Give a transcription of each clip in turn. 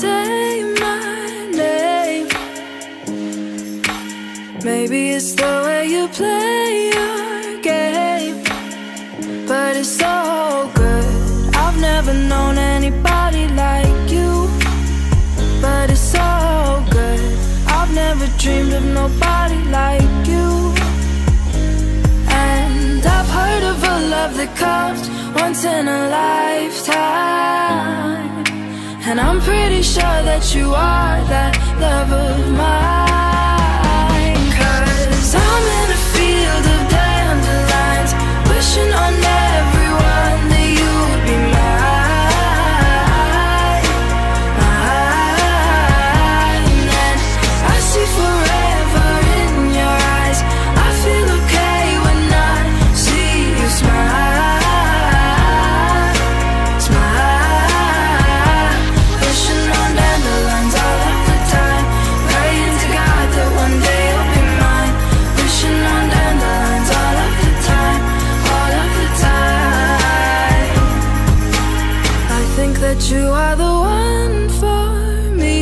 say my name. Maybe it's the way you play your game, but it's so good. I've never known anybody like you, but it's so good. I've never dreamed of nobody like you. And I've heard of a love that comes once in a lifetime, and I'm pretty sure that you are that love of mine. 'Cause I'm in a field of dandelions, wishing on everyone that you would be mine, mine. And I see forever in your eyes. I feel okay when I see you smile, smile. Wishing on dandelions all of the time, praying to God that one day you'll be mine. Wishing on dandelions all of the time, all of the time. I think that you are the one for me,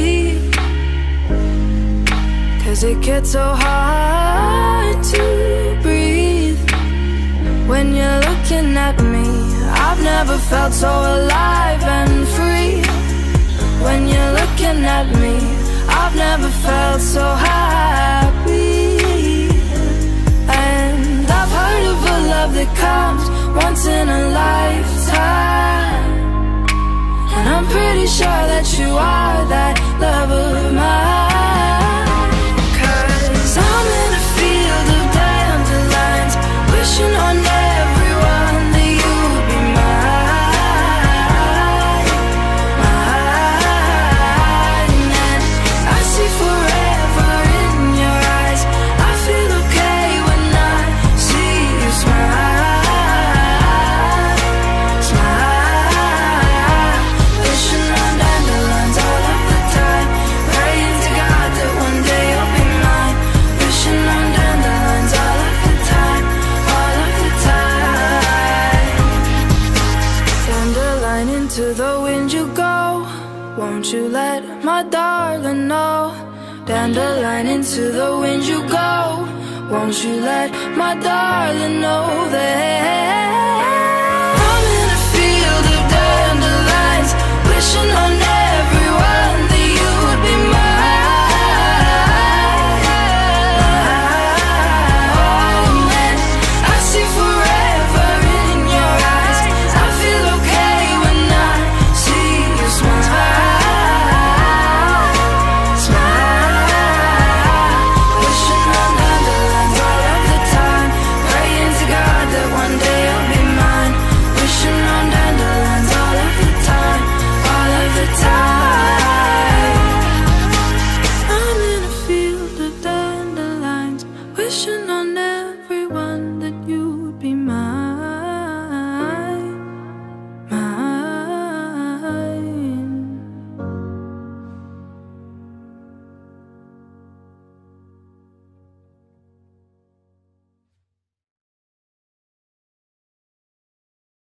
'cause it gets so hard to breathe when you're looking at me. I've never felt so alive and free. When you're looking at me, I've never felt so happy. And I've heard of a love that comes once in a lifetime, and I'm pretty sure that you are that love of mine. 'Cause I'm in a field of dandelions, wishing on everyone that you would be mine, mine. And I see forever in your eyes. I feel okay when I see you smile, smile. Wishing on dandelions all of the time, praying to God that one day you'll be mine. Wishing on dandelions all of the time, all of the time. Dandelion, into the wind you go, won't you let my darling know? Dandelion, into the wind you go, won't you let my darling know that I'm in a field of dandelions, wishing on